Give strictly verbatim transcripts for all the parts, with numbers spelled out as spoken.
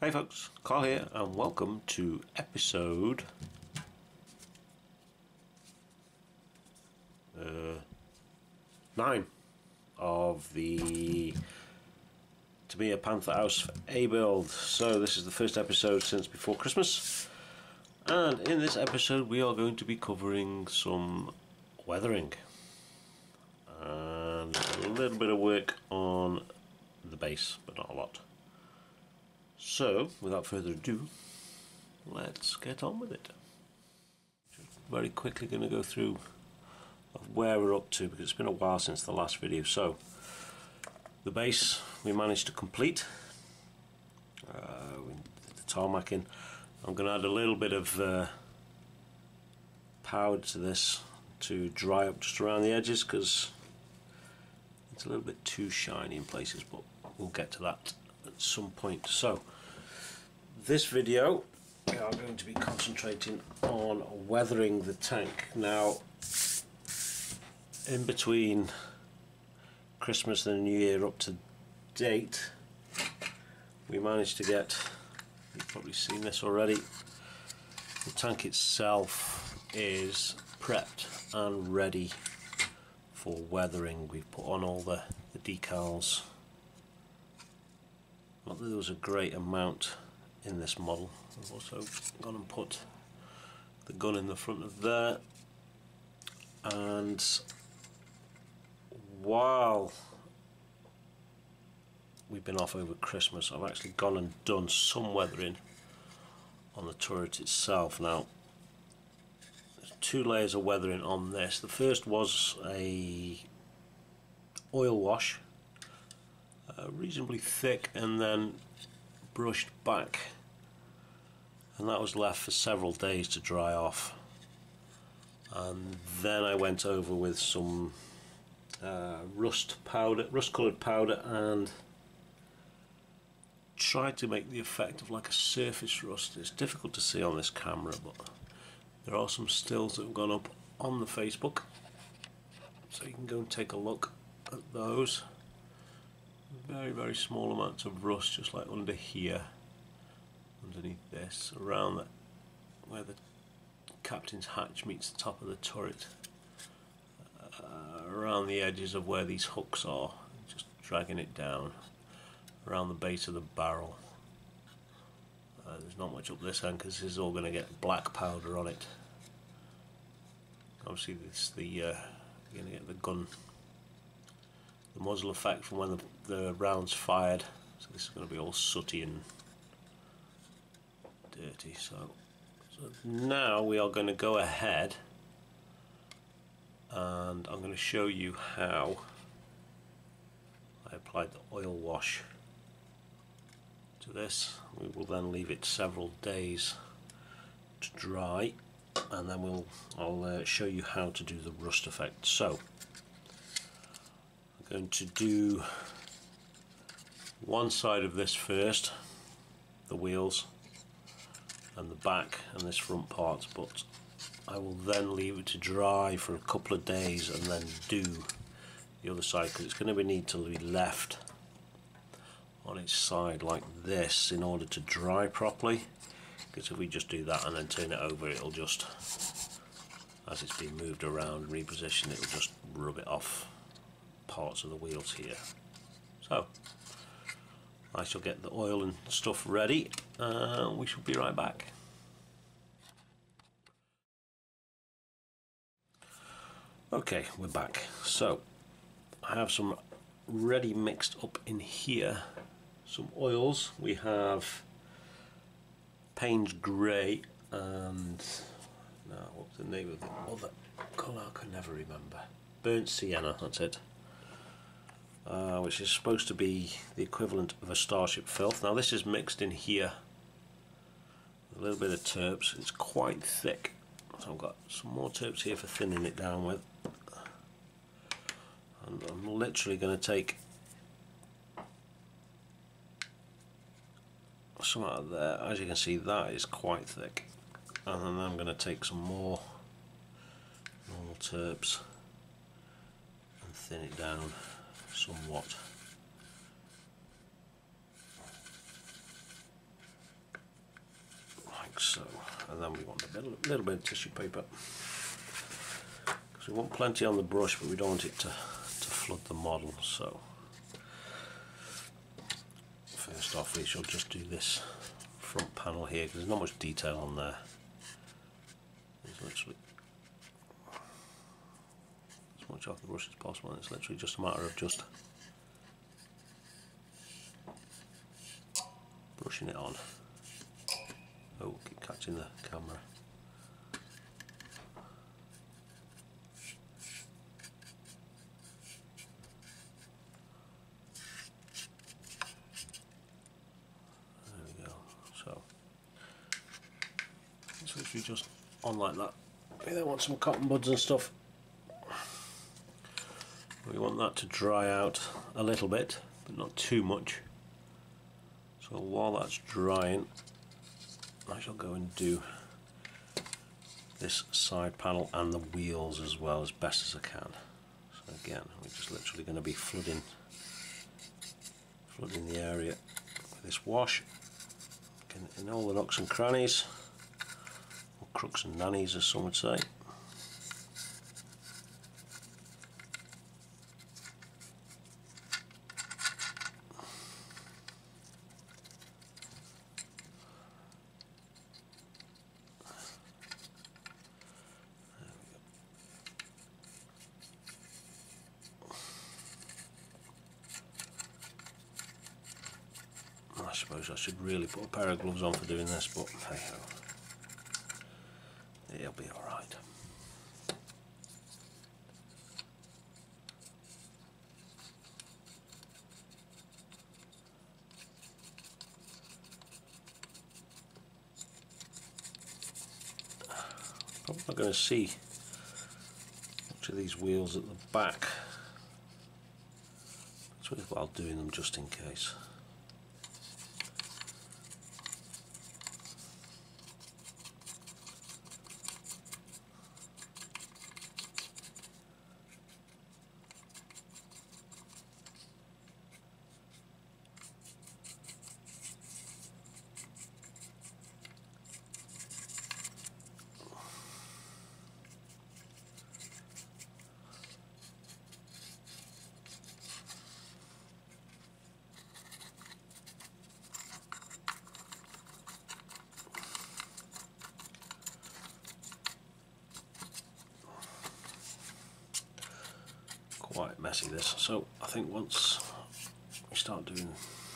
Hey folks, Carl here and welcome to episode uh, nine of the To Be a Panther House for A build. So this is the first episode since before Christmas, and in this episode we are going to be covering some weathering and a little bit of work on the base, but not a lot. So, without further ado, let's get on with it. Just very quickly going to go through of where we're up to, because it's been a while since the last video. So, the base we managed to complete. Uh, we did the tarmacking. I'm going to add a little bit of uh, powder to this to dry up just around the edges, because it's a little bit too shiny in places, but we'll get to that at some point. So this video we are going to be concentrating on weathering the tank. Now, in between Christmas and the New Year up to date, we managed to get, you've probably seen this already, the tank itself is prepped and ready for weathering. We've put on all the, the decals. Not that there was a great amount in this model. I've also gone and put the gun in the front of there, and while we've been off over Christmas, I've actually gone and done some weathering on the turret itself. Now, there's two layers of weathering on this. The first was a oil wash, Uh, reasonably thick, and then brushed back, and that was left for several days to dry off. And then I went over with some uh, rust powder, rust coloured powder, and tried to make the effect of like a surface rust. It's difficult to see on this camera, but there are some stills that have gone up on the Facebook, so you can go and take a look at those. Very very small amounts of rust, just like under here, underneath this, around that, where the captain's hatch meets the top of the turret, uh, around the edges of where these hooks are, just dragging it down around the base of the barrel. Uh, there's not much up this end because this is all going to get black powder on it. Obviously this the uh, you're going to get the gun, the muzzle effect from when the, the round's fired, so this is going to be all sooty and dirty. So, so now we are going to go ahead and I'm going to show you how I applied the oil wash to this. We will then leave it several days to dry, and then we'll I'll uh, show you how to do the rust effect. So I'm going to do one side of this first, the wheels and the back and this front part, but I will then leave it to dry for a couple of days and then do the other side, because it's going to need to be left on its side like this in order to dry properly, because if we just do that and then turn it over, it'll just, as it's being moved around and repositioned, it'll just rub it off parts of the wheels here. So I shall get the oil and stuff ready, and uh, we shall be right back. Okay, we're back. So I have some ready mixed up in here. Some oils. We have Payne's Grey and, now what's the name of the other colour? I can never remember. Burnt Sienna, that's it. Uh, which is supposed to be the equivalent of a Starship Filth. Now this is mixed in here, a little bit of terps. It's quite thick, so I've got some more terps here for thinning it down with, and I'm literally going to take some out of there. As you can see, that is quite thick, and then I'm going to take some more normal terps and thin it down somewhat. like so, and then we want a bit, little bit of tissue paper because we want plenty on the brush, but we don't want it to, to flood the model. So first off, we shall just do this front panel here because there's not much detail on there. There's literally as much off the brush as possible, and it's literally just a matter of just brushing it on. Oh, keep catching the camera. There we go. So it's literally just on like that. We then want some cotton buds and stuff. We want that to dry out a little bit, but not too much. So while that's drying, I shall go and do this side panel and the wheels as well as best as I can. So again, we're just literally going to be flooding, flooding the area with this wash, in all the nooks and crannies, or crooks and nannies as some would say. I suppose I should really put a pair of gloves on for doing this, but hey ho, it'll be alright. Probably not going to see much of these wheels at the back. It's worthwhile doing them just in case. Quite messy this, so I think once we start doing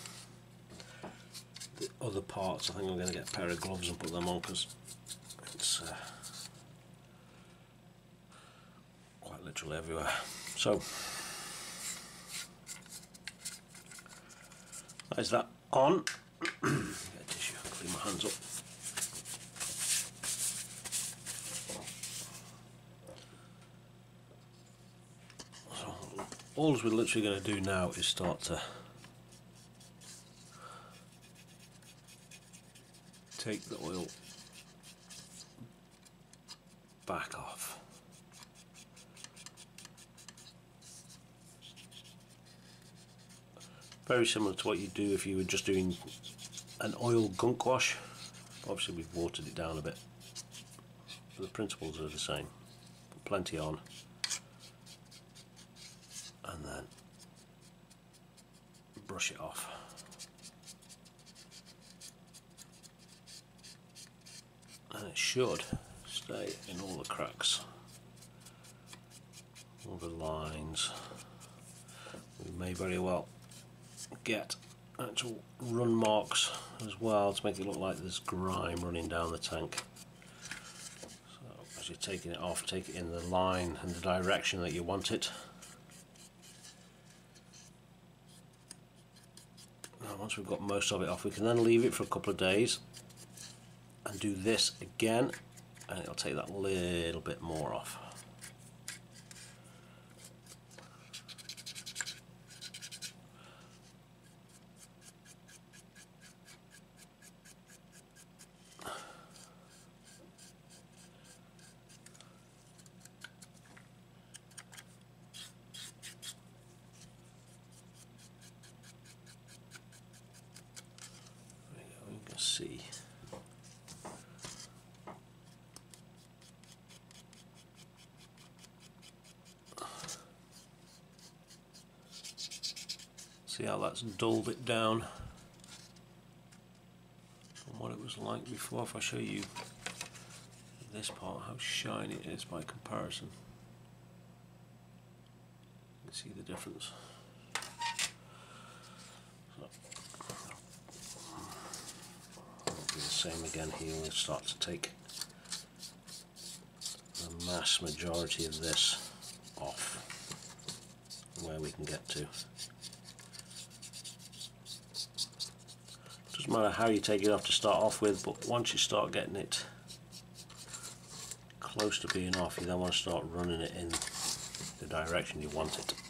the other parts, I think I'm going to get a pair of gloves and put them on because it's uh, quite literally everywhere. So that is that on. Get a tissue, clean my hands up. All we're literally going to do now is start to take the oil back off. Very similar to what you do if you were just doing an oil gunk wash. Obviously we've watered it down a bit, but the principles are the same. Put plenty on. And then brush it off. And it should stay in all the cracks, all the lines. We may very well get actual run marks as well to make it look like there's grime running down the tank. So as you're taking it off, take it in the line and the direction that you want it. Once we've got most of it off, we can then leave it for a couple of days and do this again, and it'll take that little bit more off. See, See how that's dulled it down from what it was like before. If I show you this part, how shiny it is by comparison, you can see the difference. So, I'll do the same again here. We'll start to take the mass majority of this off where we can get to. Doesn't matter how you take it off to start off with, but once you start getting it close to being off, you then want to start running it in the direction you want it.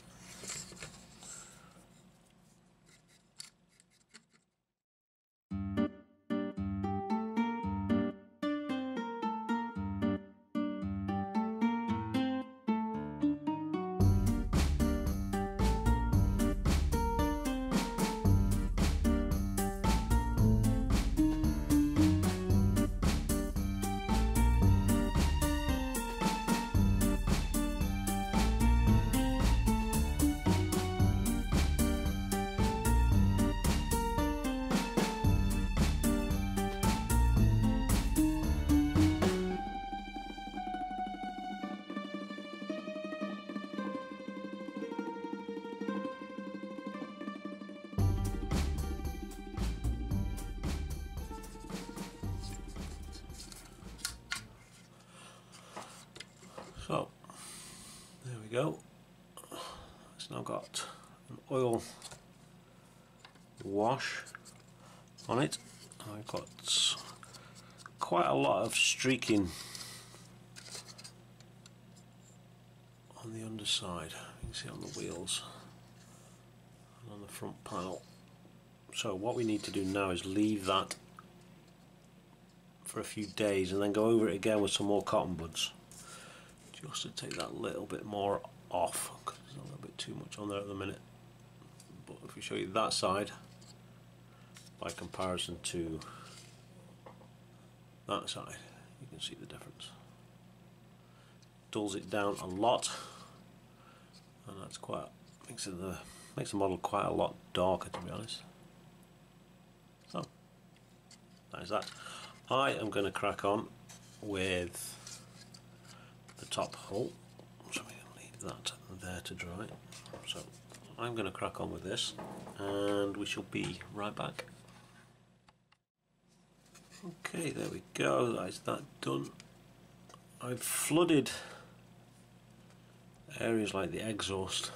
So, there we go. It's now got an oil wash on it. I've got quite a lot of streaking on the underside. You can see on the wheels and on the front panel. So what we need to do now is leave that for a few days and then go over it again with some more cotton buds, just to take that little bit more off, because there's a little bit too much on there at the minute. But if we show you that side by comparison to that side, you can see the difference. Dulls it down a lot, and that's quite makes it the makes the model quite a lot darker, to be honest. So that is that. I am going to crack on with the top hull, so we can leave that there to dry. So I'm going to crack on with this and we shall be right back. Okay, there we go, that is that done. I've flooded areas like the exhaust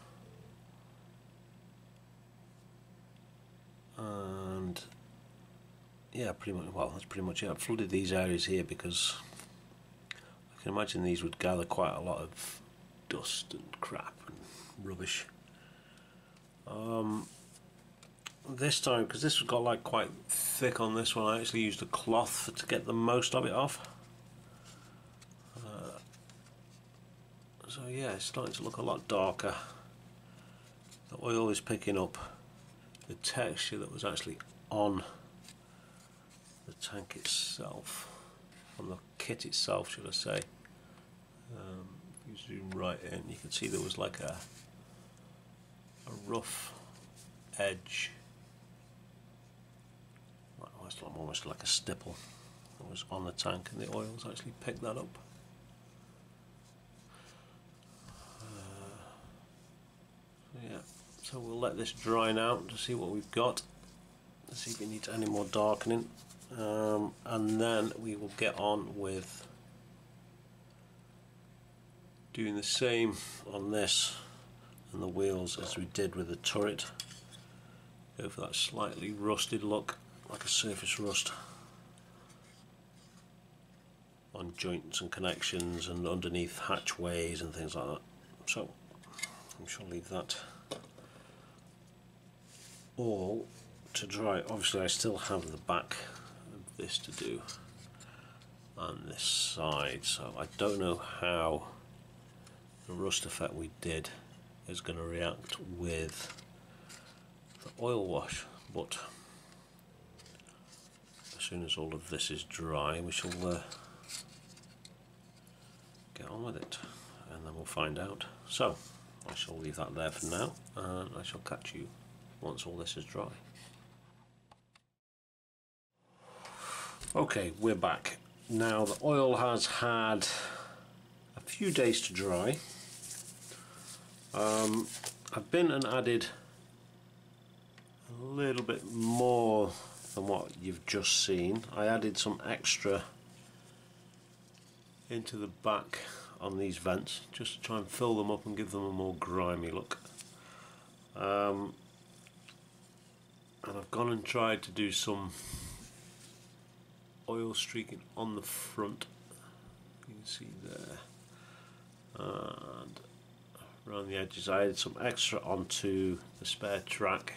and yeah, pretty much, well that's pretty much it. I've flooded these areas here because I can imagine these would gather quite a lot of dust and crap and rubbish. Um, this time, because this has got like quite thick on this one, I actually used a cloth to get the most of it off. Uh, so yeah, it's starting to look a lot darker. The oil is picking up the texture that was actually on the tank itself, on the kit itself, should I say. Um, if you zoom right in, you can see there was like a a rough edge, almost, almost like a stipple that was on the tank, and the oil's actually picked that up. Uh, so yeah, so we'll let this dry now to see what we've got, to see if it needs any more darkening, um, and then we will get on with doing the same on this and the wheels as we did with the turret. Go for that slightly rusted look, like a surface rust on joints and connections and underneath hatchways and things like that. So I shall leave that all to dry. Obviously I still have the back of this to do on this side, so I don't know how the rust effect we did is going to react with the oil wash, but as soon as all of this is dry we shall uh, get on with it and then we'll find out. So I shall leave that there for now, and I shall catch you once all this is dry. Okay, we're back. Now the oil has had a few days to dry. Um, I've been and added a little bit more than what you've just seen. I added some extra into the back on these vents just to try and fill them up and give them a more grimy look. Um, and I've gone and tried to do some oil streaking on the front, you can see there, and around the edges. I added some extra onto the spare track,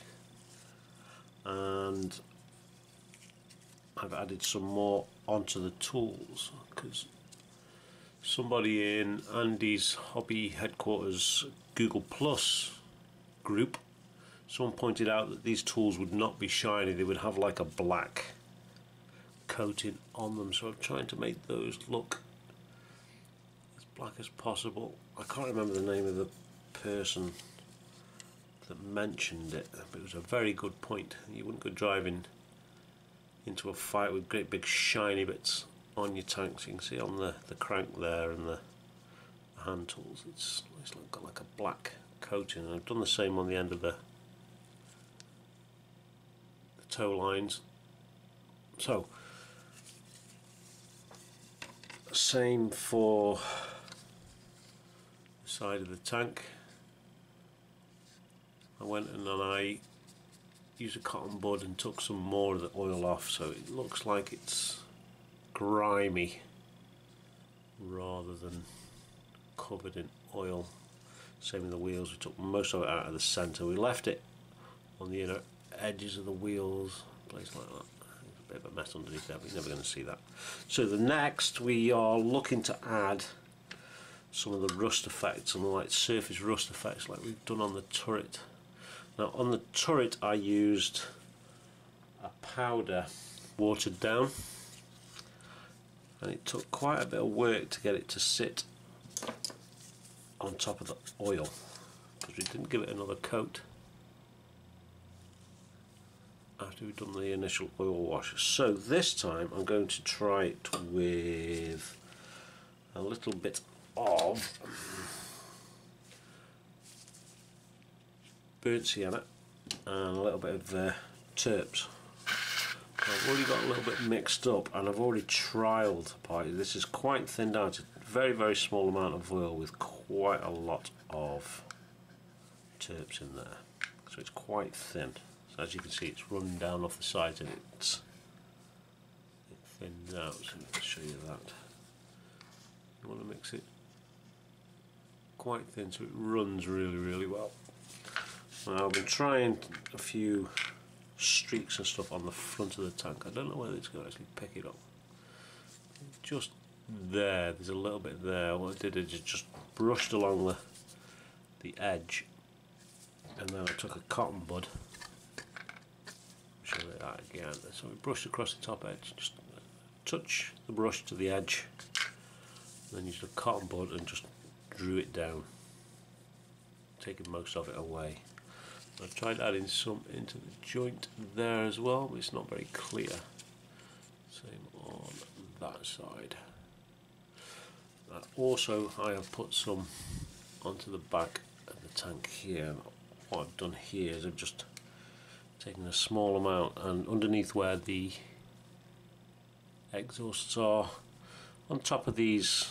and I've added some more onto the tools because somebody in Andy's hobby headquarters Google Plus group, someone pointed out that these tools would not be shiny, they would have like a black coating on them, so I'm trying to make those look as black as possible. I can't remember the name of the person that mentioned it, but it was a very good point. You wouldn't go driving into a fight with great big shiny bits on your tanks. You can see on the, the crank there and the hand tools, it's, it's got like a black coating, and I've done the same on the end of the, the toe lines. So same for the side of the tank. I went and then I used a cotton bud and took some more of the oil off, so it looks like it's grimy rather than covered in oil. Same with the wheels, we took most of it out of the centre. We left it on the inner edges of the wheels, place like that. A bit of a mess underneath there, but you're never going to see that. So the next we are looking to add some of the rust effects and the like surface rust effects like we've done on the turret. Now on the turret I used a powder watered down, and it took quite a bit of work to get it to sit on top of the oil because we didn't give it another coat after we've done the initial oil wash. So this time I'm going to try it with a little bit of burnt sienna and a little bit of uh, terps. I've already got a little bit mixed up, and I've already trialled part. This is quite thinned out. It's a very very small amount of oil with quite a lot of terps in there, so it's quite thin. As you can see, it's running down off the sides and it's it thins out, so I'll show you that. You want to mix it quite thin so it runs really really well. Now I've been trying a few streaks and stuff on the front of the tank. I don't know whether it's going to actually pick it up. Just there, there's a little bit there. What I did is just brushed along the, the edge, and then I took a cotton bud. Show it that again. So we brushed across the top edge, just touch the brush to the edge, and then used a cotton bud and just drew it down, taking most of it away. I've tried adding some into the joint there as well, but it's not very clear. Same on that side. Uh, also, I have put some onto the back of the tank here. What I've done here is I've just taking a small amount, and underneath where the exhausts are, on top of these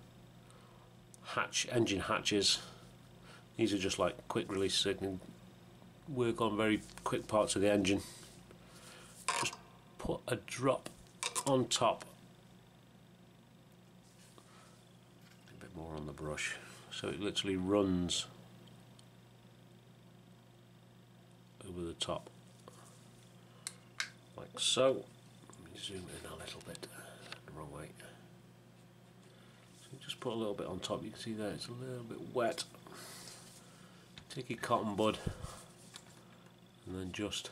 hatch engine hatches, these are just like quick release so you can work on very quick parts of the engine. Just put a drop on top, a bit more on the brush, so it literally runs over the top. Like so. Let me zoom in a little bit, the wrong way. So you just put a little bit on top, you can see there it's a little bit wet. Take your cotton bud and then just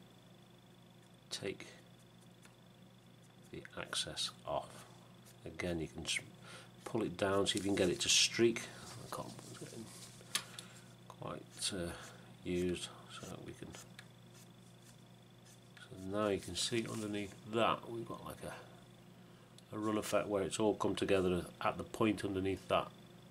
take the excess off. Again, you can pull it down so you can get it to streak. The cotton bud's getting effect uh, used, so we can. So now you can see underneath that we've got like a, a run effect where it's all come together at the point underneath that.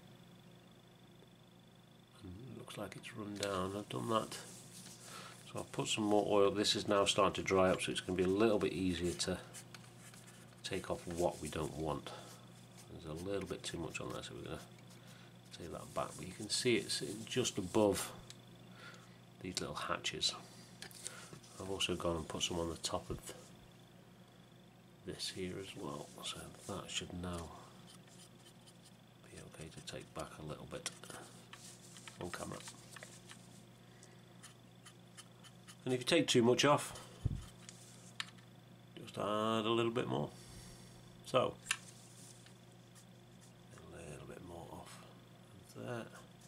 And it looks like it's run down. I've done that. So I'll put some more oil. This is now starting to dry up, so it's going to be a little bit easier to take off what we don't want. There's a little bit too much on there, so we're going to take that back. But you can see it's just above these little hatches. I've also gone and put some on the top of this here as well, so that should now be okay to take back a little bit on camera. And if you take too much off, just add a little bit more. So, a little bit more off of there.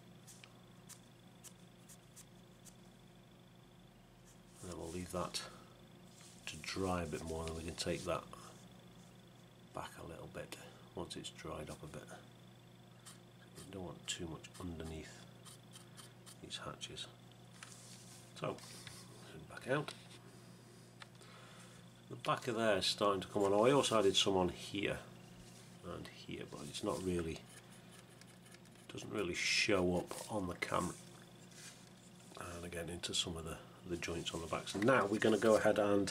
And then we'll leave that to dry a bit more, and then we can take that back a little bit once it's dried up a bit. We don't want too much underneath these hatches. So, back out. The back of there is starting to come on. Oh, I also added some on here and here, but it's not really, doesn't really show up on the camera. And again into some of the, the joints on the back. So now we're going to go ahead and,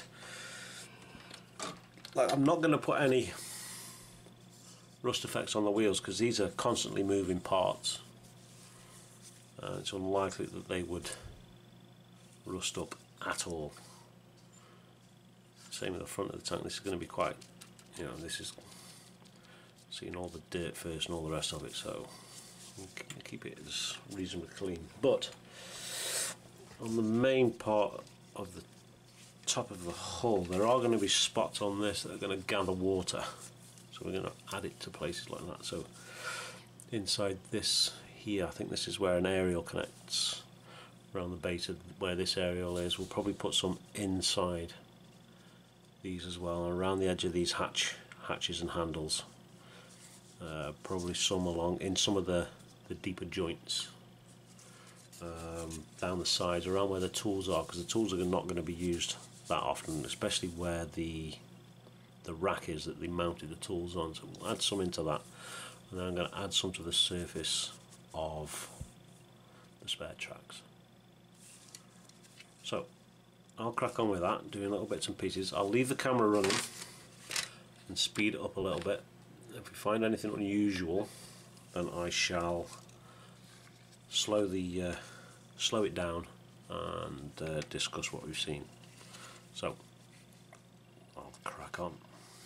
like, I'm not going to put any rust effects on the wheels because these are constantly moving parts. Uh, it's unlikely that they would rust up at all. Same with the front of the tank. This is going to be quite, you know, this is seeing all the dirt first and all the rest of it, so we'll keep it as reasonably clean. But on the main part of the top of the hull, there are going to be spots on this that are going to gather water, so we're going to add it to places like that. So inside this here, I think this is where an aerial connects around the base of where this aerial is. We'll probably put some inside these as well, around the edge of these hatch hatches and handles. Uh, probably some along in some of the, the deeper joints, um, down the sides, around where the tools are, because the tools are not going to be used that often, especially where the the rack is that they mounted the tools on. So we'll add some into that, and then I'm going to add some to the surface of the spare tracks. So I'll crack on with that, doing little bits and pieces. I'll leave the camera running and speed it up a little bit. If we find anything unusual, then I shall slow the uh, slow it down and uh, discuss what we've seen. So I'll crack on.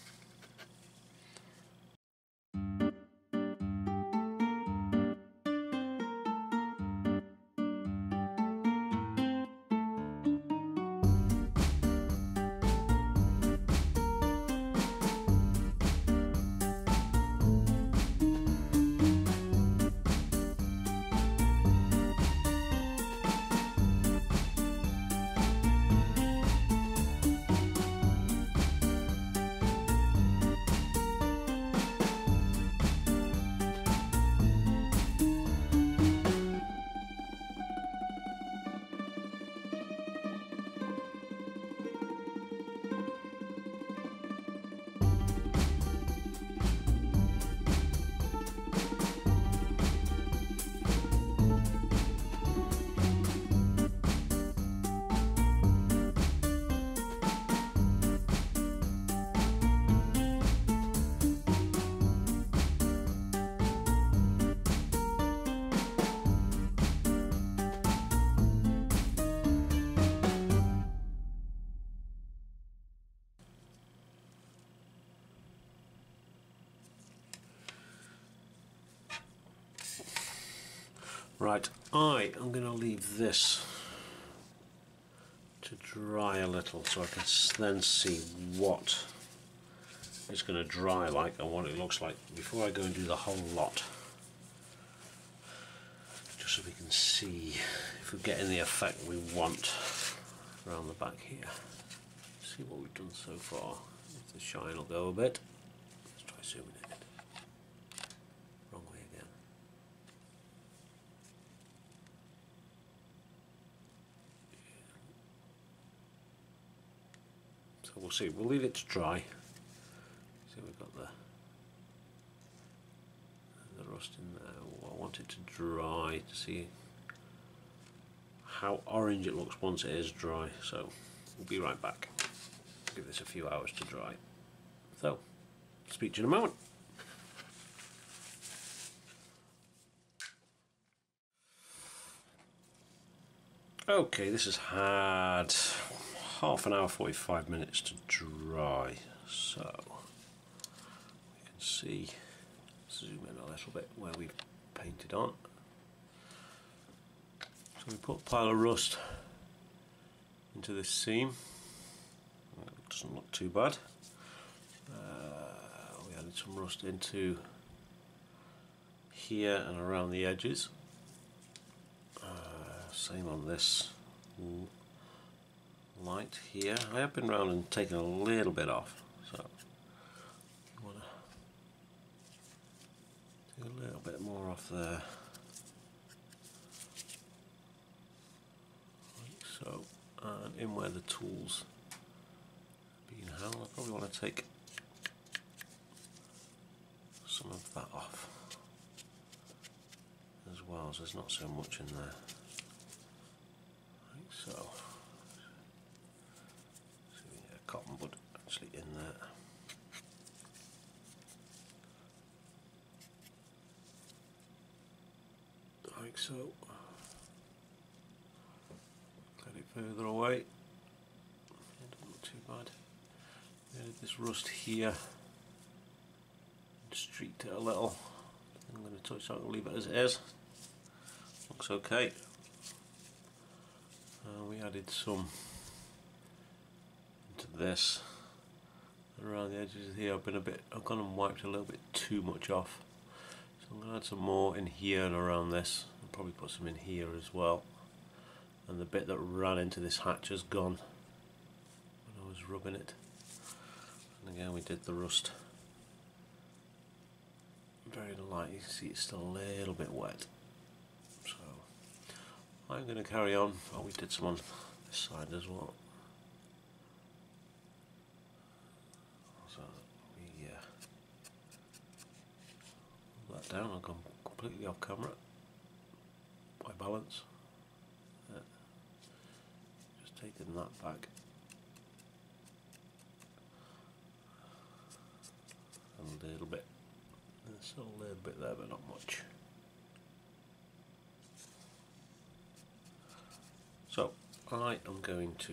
Right, I am going to leave this to dry a little so I can then see what it's going to dry like and what it looks like before I go and do the whole lot. Just so we can see if we're getting the effect we want around the back here. See what we've done so far. If the shine will go a bit. Let's try zooming in. Wrong way again. we'll see. We'll leave it to dry. See, we've got the the rust in there. I want it to dry to see how orange it looks once it is dry. So we'll be right back. Give this a few hours to dry. So, speak to you in a moment. Okay, this has had half an hour, forty-five minutes to dry. So, you can see, zoom in a little bit where we've painted on. So we put a pile of rust into this seam. It doesn't look too bad. Uh, we added some rust into here and around the edges. Same on this light here. I have been round and taken a little bit off, so you want to take a little bit more off there, like so. And in where the tools are being held, I probably want to take some of that off as well, so there's not so much in there. So, so yeah, cotton bud actually in there. Like so. Get it further away. It doesn't look too bad. We added this rust here. Streaked it a little. I'm going to touch that and leave it as it is. Looks okay. Uh, we added some into this around the edges here. I've been a bit, I've gone and wiped a little bit too much off, so I'm going to add some more in here and around this. I'll probably put some in here as well. And the bit that ran into this hatch has gone when I was rubbing it. And again, we did the rust very light. You can see it's still a little bit wet. I'm going to carry on. Oh, we did some on this side as well. So we uh, pull that down. I've gone completely off camera by balance. Yeah. Just taking that back. A little bit. There's still a little bit there, but not much. So I am going to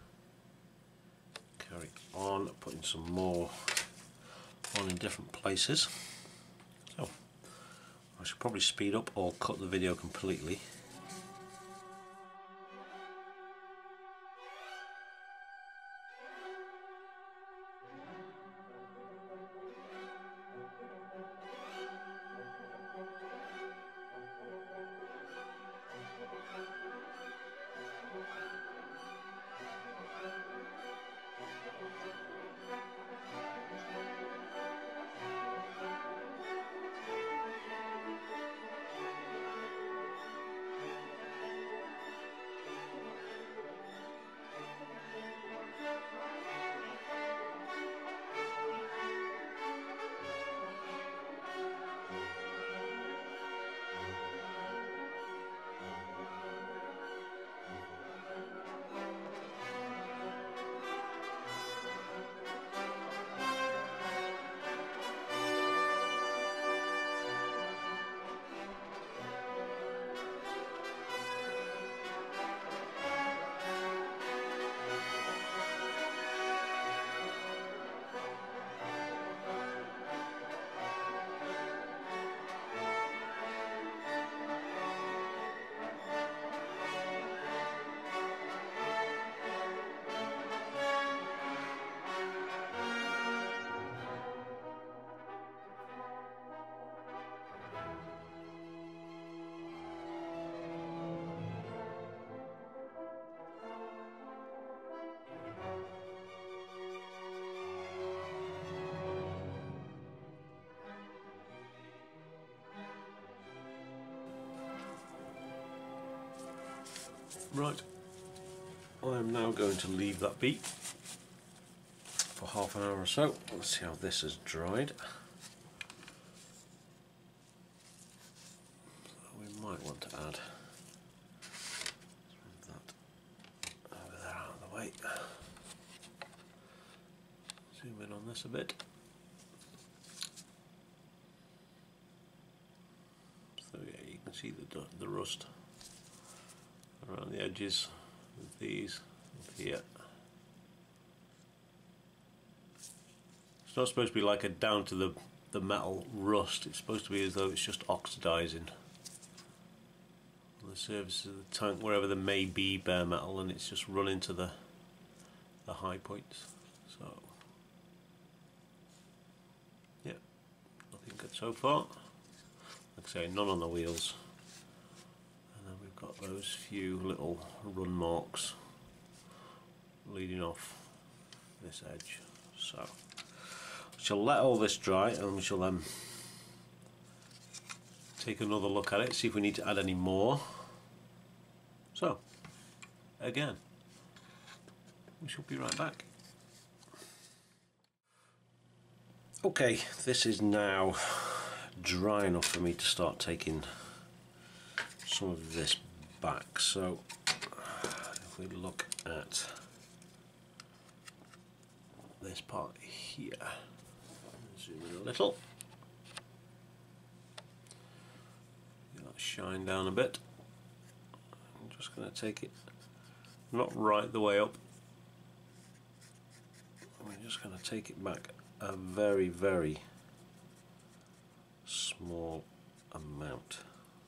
carry on putting some more on in different places. So I should probably speed up or cut the video completely. Right, I am now going to leave that be for half an hour or so. Let's see how this has dried. So we might want to add that over there out of the way. Zoom in on this a bit. So yeah, you can see the, the rust around the edges of these here. It's not supposed to be like a down to the, the metal rust, it's supposed to be as though it's just oxidizing on the surface of the tank wherever there may be bare metal, and it's just run into the, the high points. So yeah, looking good so far. Like I say, none on the wheels. And then we've got those few little run marks leading off this edge. So we shall let all this dry, and we shall then take another look at it, see if we need to add any more. So again, we shall be right back. Okay, this is now dry enough for me to start taking some of this back. So if we look at this part here, zoom in a little, get that shine down a bit. I'm just going to take it not right the way up, I'm just going to take it back a very very small amount.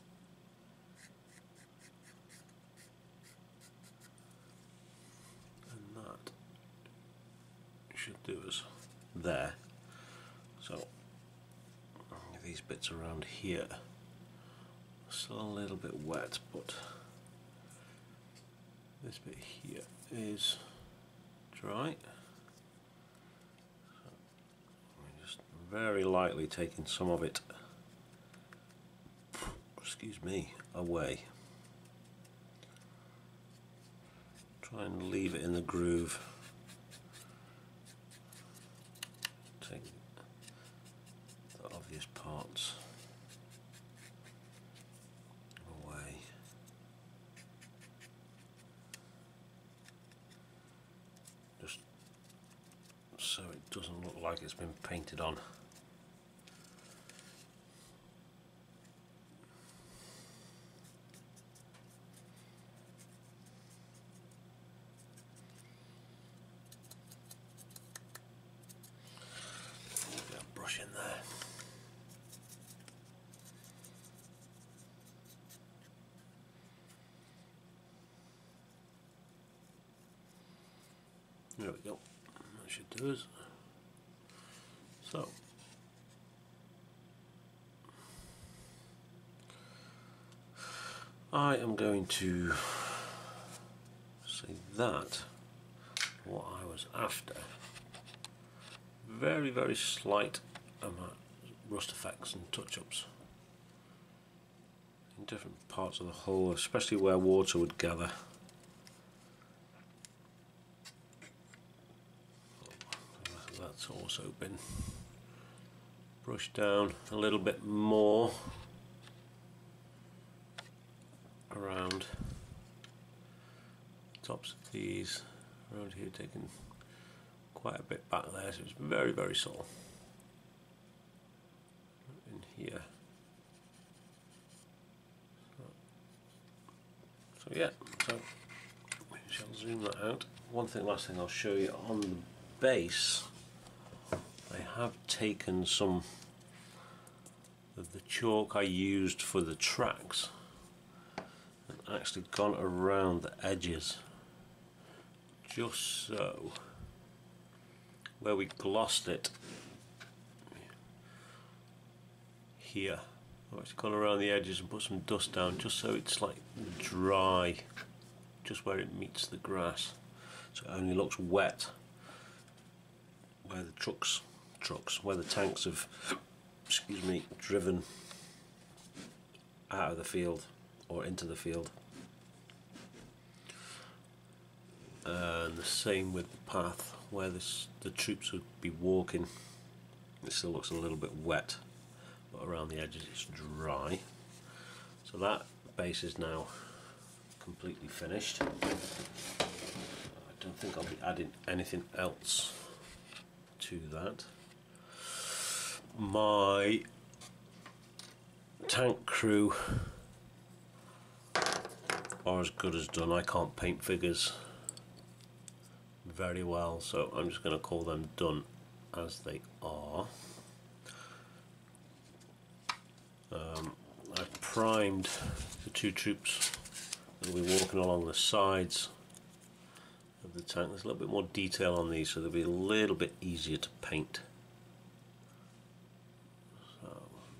And that should do us there. So these bits around here are still a little bit wet, but this bit here is dry. So we're just very lightly taking some of it, excuse me, away. Try and leave it in the groove. Take the obvious parts away. Just so it doesn't look like it's been painted on. In there. There we go. That should do us. So I am going to say that what I was after. Very, very slight amount rust effects and touch-ups in different parts of the hull, especially where water would gather. That's also been brushed down a little bit more around the tops of these, around here, taking quite a bit back there, so it's very, very subtle. In here. So, so yeah, so we shall zoom that out. One thing, last thing I'll show you on the base, I have taken some of the chalk I used for the tracks and actually gone around the edges, just so where we glossed it here, I've actually gone around the edges and put some dust down just so it's like dry just where it meets the grass, so it only looks wet where the trucks trucks where the tanks have excuse me driven out of the field or into the field. And the same with the path where this the troops would be walking, it still looks a little bit wet, but around the edges it's dry. So that base is now completely finished. I don't think I'll be adding anything else to that. My tank crew are as good as done. I can't paint figures very well, so I'm just going to call them done as they are. Um, I've primed the two troops that will be walking along the sides of the tank. There's a little bit more detail on these, so they'll be a little bit easier to paint. So,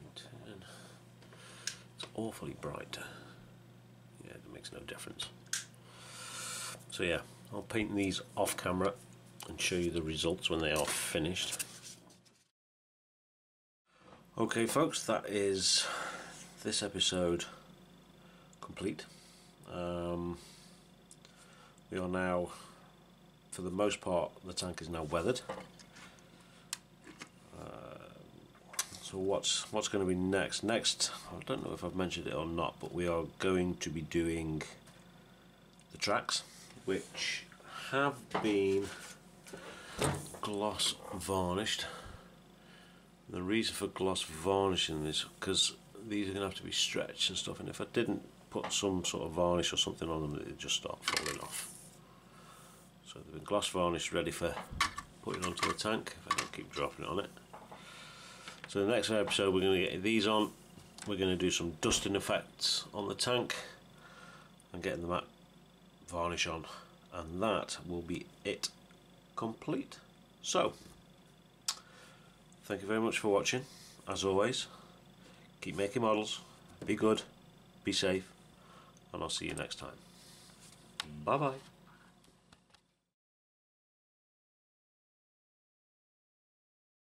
it's awfully bright. Yeah, it makes no difference. So yeah, I'll paint these off camera and show you the results when they are finished. Okay folks, that is this episode complete. Um, we are now, for the most part, the tank is now weathered. Uh, so what's what's going to be next? Next, I don't know if I've mentioned it or not, but we are going to be doing the tracks, which have been gloss varnished. The reason for gloss varnishing is because these are going to have to be stretched and stuff, and if I didn't put some sort of varnish or something on them, they'd just start falling off. So they've been gloss varnished, ready for putting onto the tank if I don't keep dropping it on it. So the next episode we're going to get these on. We're going to do some dusting effects on the tank and getting the matte varnish on, and that will be it complete. So thank you very much for watching. As always, keep making models, be good, be safe, and I'll see you next time. Bye bye.